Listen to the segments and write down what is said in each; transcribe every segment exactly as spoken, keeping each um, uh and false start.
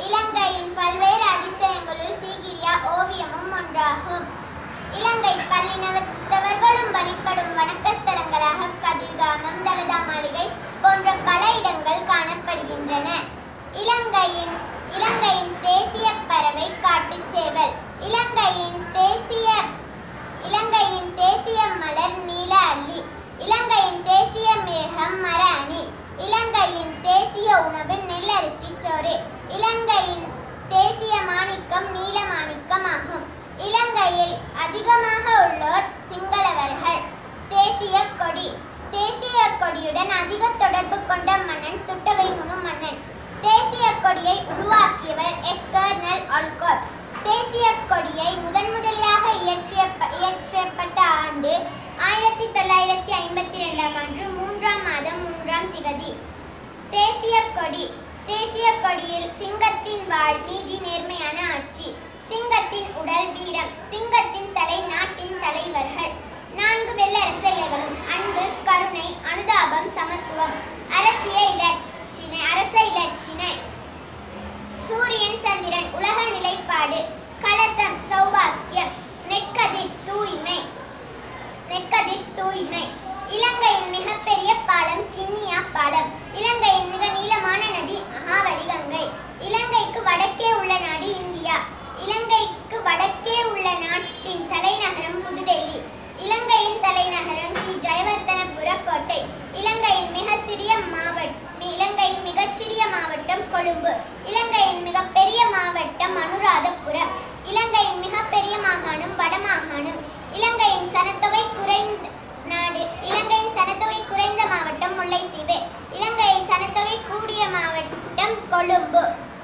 இலங்கையின் பல்வேறு அதிசயங்களுள் சீகிரியா ஓவியமும் ஒன்றாகும். இலங்கை பல்லினத்தவர்களும் வழிபடும் வணக்க ஸ்தலங்களாக கதிர்காமம், தலதா மாளிகை போன்ற பல இடங்கள் காணப்படுகின்றன. இலங்கையின் இலங்கையின் தேசிய பறவை காட்டுச்சேவல். இலங்கையின் தேசிய இலங்கையின் தேசிய மலர் நீல அல்லி. இலங்கையின் தேசிய மிருகம் மர அணில். இலங்கையின் தேசிய உணவு நெல்லரிசி சோறு. இலங்கையின் தேசிய மாணிக்கம் நீல மாணிக்கம் ஆகும். இலங்கையில் அதிகமாக உள்ளோர் சிங்களவர்கள். தேசிய கொடி. தேசிய கொடியுடன் அதிக தொடர்பு கொண்ட மன்னன் துட்டகைமுனு மன்னன். தேசிய கொடியை உருவாக்கியவர் எஸ் கர்னல் ஆல்காட். தேசிய கொடியை முதன் முதலாக இயற்றிய இயற்றப்பட்ட ஆண்டு ஆயிரத்தி தொள்ளாயிரத்தி ஐம்பத்தி இரண்டாம் ஆண்டு மூன்றாம் மாதம் மூன்றாம் திகதி. தேசிய கொடி. தேசிய கொடியில் சிங்கத்தின் வாள் நீதி நேர்மையான ஆட்சி. சிங்கத்தின் உடல் வீரம். சிங்கத்தின் தலை நாட்டின் தலைவர்கள். நான்கு வெள்ளரச இலைகளும் அன்பு, கருணை, அனுதாபம், சமத்துவம். அரசிய இலச்சினை அரச இலச்சினை. சூரியன் சந்திரன் உலக நிலைப்பாடு. கலசம் சௌபாக்கியம். நெற்கதிர் தூய்மை. நெற்கதிர் தூய்மை. இலங்கையின் மிகப்பெரிய பாலம் கிண்ணியா பாலம். இலங்கையின் மிக நீளமான நதி மகாவலி கங்கை. இலங்கைக்கு வடக்கே உள்ள நாடு இந்தியா. இலங்கைக்கு வடக்கே உள்ள நாட்டின் தலைநகரம் புதுடெல்லி. இலங்கையின் தலைநகரம் ஸ்ரீ ஜெயவர்தனபுர கோட்டை. இலங்கையின் மிக சிறிய மாவட்டம் இலங்கையின் மிகச்சிறிய மாவட்டம் கொழும்பு. இலங்கையின் மிகப்பெரிய மாவட்டம் அனுராதபுரம். இலங்கையின் மிகப்பெரிய மாகாணம் வடமாகாணம். இலங்கையின் சனத்தொகை குறைந்த நாடு இலங்கையின் சனத்தொகை குறைந்த மாவட்டம் முல்லைத்தீவு. இலங்கையின் சனத்தொகை கூடிய மாவட்டம் கொழும்பு.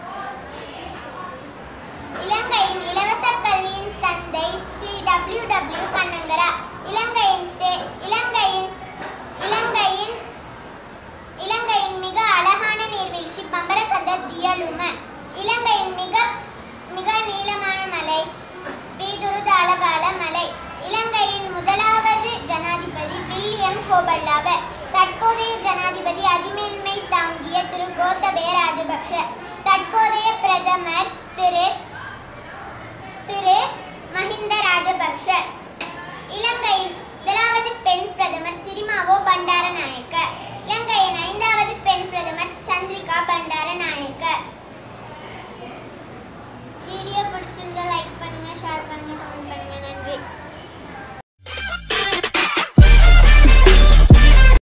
இலங்கையின் இலவச கல்வியின் தந்தை ஸ்ரீ டபிள்யூ டபிள்யூ கண்ணங்கரா. இலங்கையின் இலங்கையின் இலங்கையின் இலங்கையின் மிக அழகான நீர்வீழ்ச்சி பம்பரக்கந்த தியலும. இலங்கையின் மிக மிக நீளமான மலை பீதுருதாலகால மலை. இலங்கையின் முதலாவது ஜனாதிபதி வில்லியம் கோபல்லாவ. தற்போதைய ஜனாதிபதி அதிமேன்மை தாங்கிய திரு கோத்தபய ராஜபக்ஷ. தற்போதைய பிரதமர் திரு திரு மஹிந்த ராஜபக்ஷ. இலங்கையின் முதலாவது பெண் பிரதமர் சிறிமாவோ